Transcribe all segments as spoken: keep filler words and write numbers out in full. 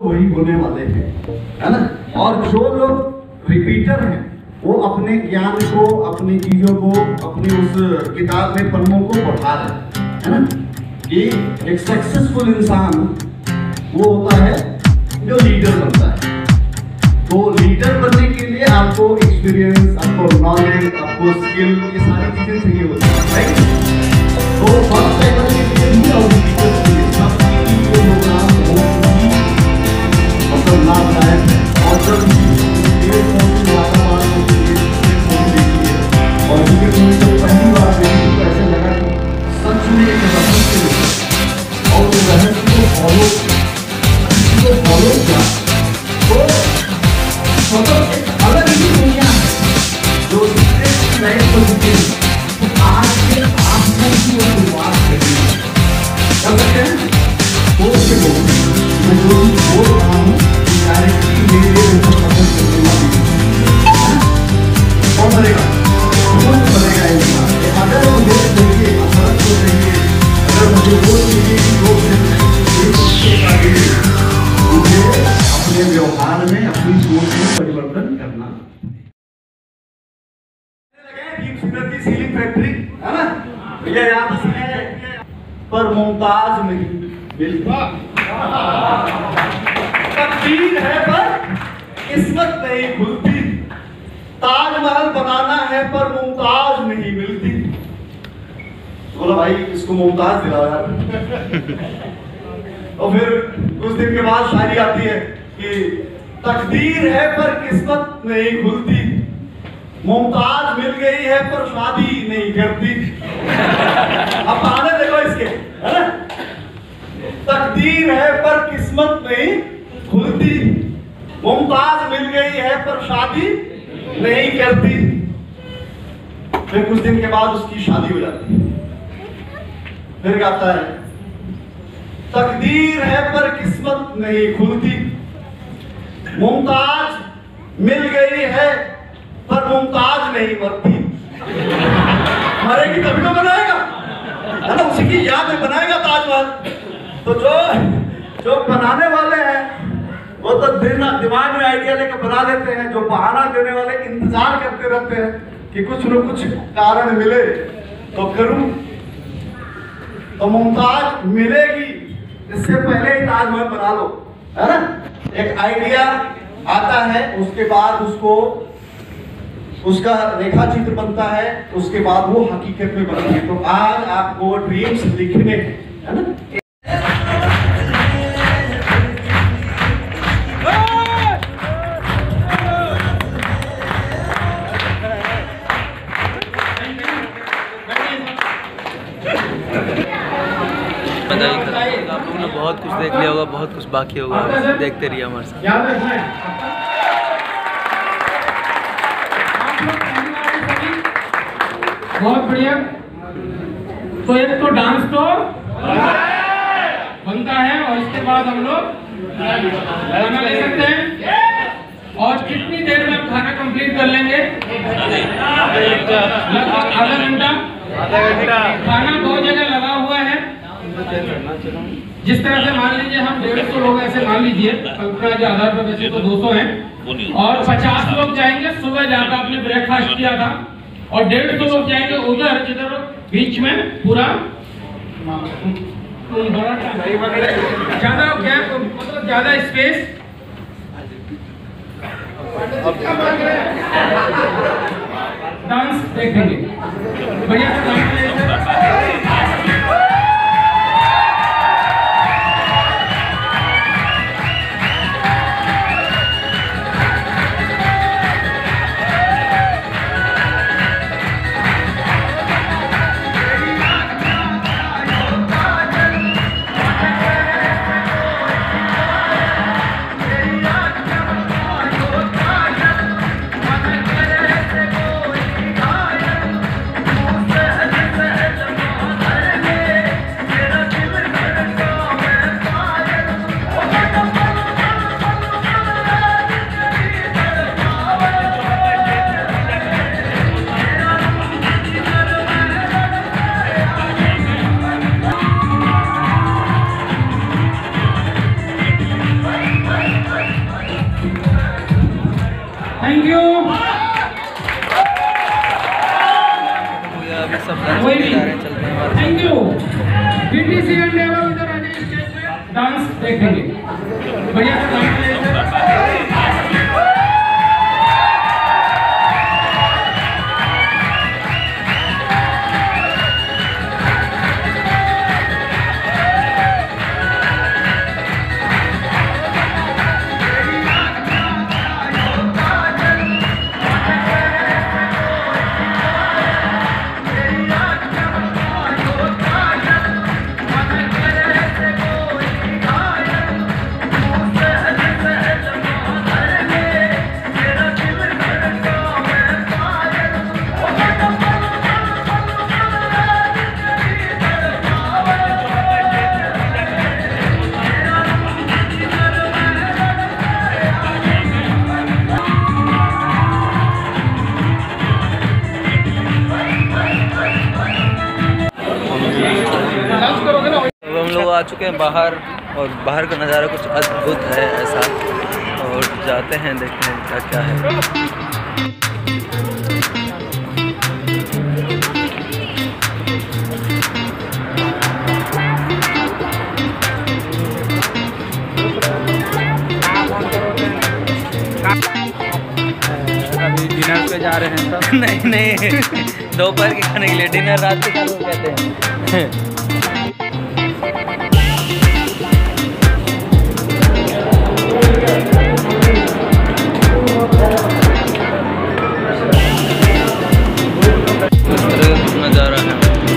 वही होने वाले हैं, है ना। और जो लोग रिपीटर हैं वो अपने ज्ञान को, अपनी चीजों को, अपनी उस किताब में पन्नों को बढ़ा रहे हैं, है ना। कि एक सक्सेसफुल इंसान वो होता है जो लीडर बनता है। तो लीडर बनने के लिए आपको एक्सपीरियंस, आपको नॉलेज, आपको स्किल, ये सारी चीजें चाहिए होती है, राइट। तो फर्स्ट लेवल के लिए ही और लीडर्स के लिए सबके लिए ये प्रोग्राम बहुत ही मतलब लाभदायक है। और जब डेढ़ सौ से ज़्यादा बार होती है देखी है और क्योंकि मुझे जब पहली बार देखी तो ऐसा लगा कि सच में एक रहस्य है और उस रहस्य को फॉलो को फॉलो किया तो मतलब एक अलग ही दुनिया है जो दूसरे लाइफ को जीते। तो आज के आपको की शुरुआत करनी है, कर सकते हैं वो से बोल मैं जो भी बोल रहा हूँ डायरेक्टली मेरे लिए पसंद करने वाली है। कौन बनेगा? कौन बनेगा इंसान? अगर मुझे चाहिए, अगर तो चाहिए, अगर मुझे वो चाहिए कि वो मुझे अपने व्यवहार में, अपनी सोच में परिवर्तन करना। सीलिंग फैक्ट्री है ना, भैया यहाँ पर मुमताज नहीं मिलती, तकदीर है पर किस्मत नहीं खुलती, ताजमहल बनाना है पर मुमताज नहीं मिलती। बोला भाई इसको मुमताज दिलाओ यार। और फिर कुछ दिन के बाद शायरी आती है कि तकदीर है पर किस्मत नहीं खुलती, मुमताज मिल गई है पर शादी नहीं करती। अब आने देखो इसके, है ना। तकदीर है पर किस्मत नहीं खुलती, मुमताज मिल गई है पर शादी नहीं करती। फिर कुछ दिन के बाद उसकी शादी हो जाती है। फिर कहता है तकदीर है पर किस्मत नहीं खुलती, मुमताज मिल गई है पर मुमताज नहीं मरती। मरेगी तभी तो बनाएगा, है ना, उसी की याद में बनाएगा ताजमहल। तो जो जो बनाने वाले हैं वो तो दिमाग में आइडिया लेकर बना लेते हैं, जो बहाना देने वाले इंतजार करते रहते हैं कि कुछ न कुछ कारण मिले तो करूं। तो मुमताज मिलेगी, इससे पहले ही ताजमहल बना लो, है ना। एक आइडिया आता है, उसके बाद उसको उसका रेखा चित्र बनता है, उसके बाद वो हकीकत में बनती है। तो आज आपको ड्रीम्स लिखने हैं, है ना। आप लोगों ने बहुत कुछ देख लिया होगा, बहुत कुछ बाकी होगा, देखते रहिए हमारे साथ। बहुत बढ़िया। तो एक तो डांस तो बनता है और इसके बाद हम लोग खाना ले सकते हैं। और कितनी देर में हम खाना कंप्लीट कर लेंगे? लगभग आधा घंटा। आधा घंटा खाना बहुत जगह लगा हुआ है। जिस तरह से मान लीजिए हम डेढ़ सौ लोग ऐसे मान लीजिए कल्पना के आधार पर, वैसे तो दो सौ हैं और पचास लोग जाएंगे सुबह जहाँ पे आपने ब्रेकफास्ट किया था, और डेढ़ सौ लोग जाएंगे उधर जिधर बीच में पूरा ज्यादा गैप, मतलब ज्यादा स्पेस। डांस देखेंगे बढ़िया से डांस। Thank you. अभी सब चलते हैं। Thank you. BTC and level उधर आ जाइए, स्टेज पे डांस देखेंगे। बढ़िया सा डांस करेंगे। आ चुके हैं बाहर और बाहर का नज़ारा कुछ अद्भुत है ऐसा, और जाते हैं देखते हैं क्या क्या है। अभी डिनर पे जा रहे हैं सब। नहीं नहीं, दोपहर के खाने के लिए, डिनर रात के खाने को कहते हैं। नज़ारा है।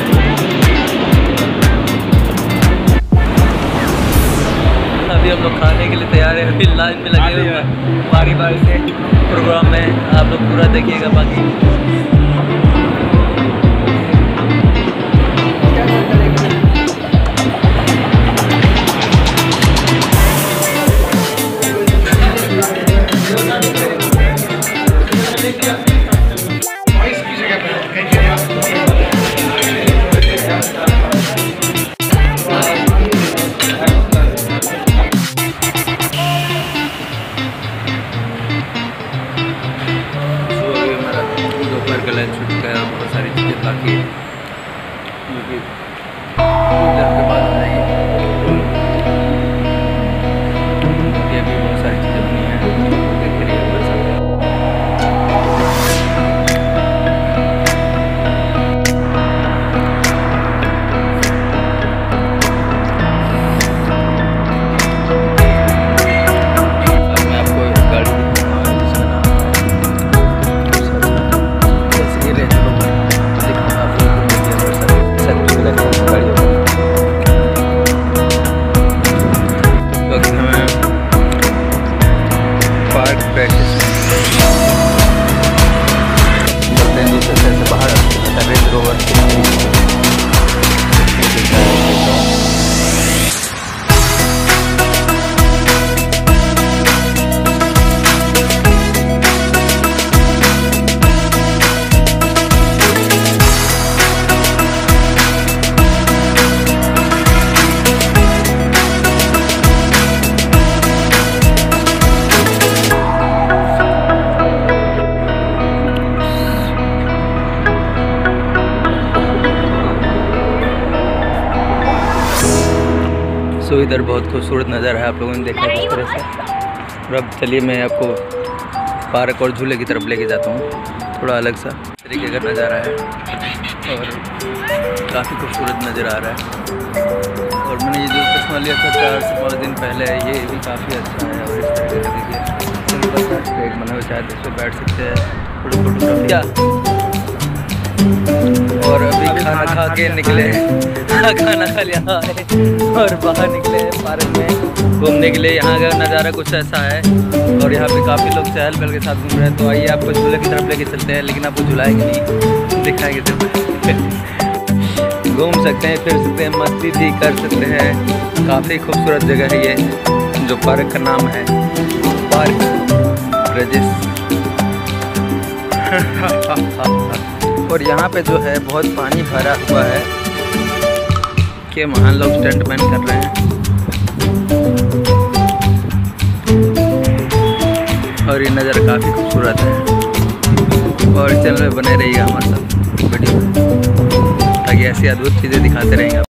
अभी हम लोग खाने के लिए तैयार हैं, अभी लाइन में लगे हुए हैं बारी बारी से। प्रोग्राम में आप लोग पूरा देखिएगा। बाकी लंच छूट गया, बहुत सारी चीज़ें बाकी क्योंकि के बाद आ जाएंगे। ये भी बहुत सारी चीज़ें बनी हैं, देख रही है बस। अब मैं आपको एक गाड़ी दिखाऊंगा जिसका नाम सो इधर बहुत खूबसूरत नज़ारा है, आप लोगों ने देखा है किस तरह से। और अब चलिए मैं आपको पार्क और झूले की तरफ लेके जाता हूँ, थोड़ा अलग सा तरीके का नज़ारा है और काफ़ी खूबसूरत नज़र आ रहा है। और मैंने ये जो चश्मा लिया था चार से पाँच दिन पहले, ये भी काफ़ी अच्छा है। और इस तरीके का देखिए सिंपल सा एक बना हुआ, शायद इस पर बैठ सकते हैं, फोटो फोटोग्राफी। और अभी खाना खा के निकले, खाना खा लिया और बाहर निकले पार्क में घूमने के लिए। यहाँ का नज़ारा कुछ ऐसा है और यहाँ पे काफ़ी लोग चहल पहल के साथ घूम रहे हैं। तो आइए आपको झूले की तरफ लेके चलते हैं, लेकिन आपको झुलाएंगे नहीं, दिखाएंगे सिर्फ। घूम सकते हैं, फिर सकते हैं, मस्ती भी कर सकते हैं। काफ़ी खूबसूरत जगह है ये, जो पार्क का नाम है पार्क ब्रिजेस। और यहाँ पे जो है बहुत पानी भरा हुआ है कि वहाँ लोग स्टंटमैन कर रहे हैं। और ये नज़ारा काफ़ी खूबसूरत है। और चैनल में बने रहिएगा हमारे साथ वीडियो में, ताकि ऐसी अद्भुत चीज़ें दिखाते रहेंगे।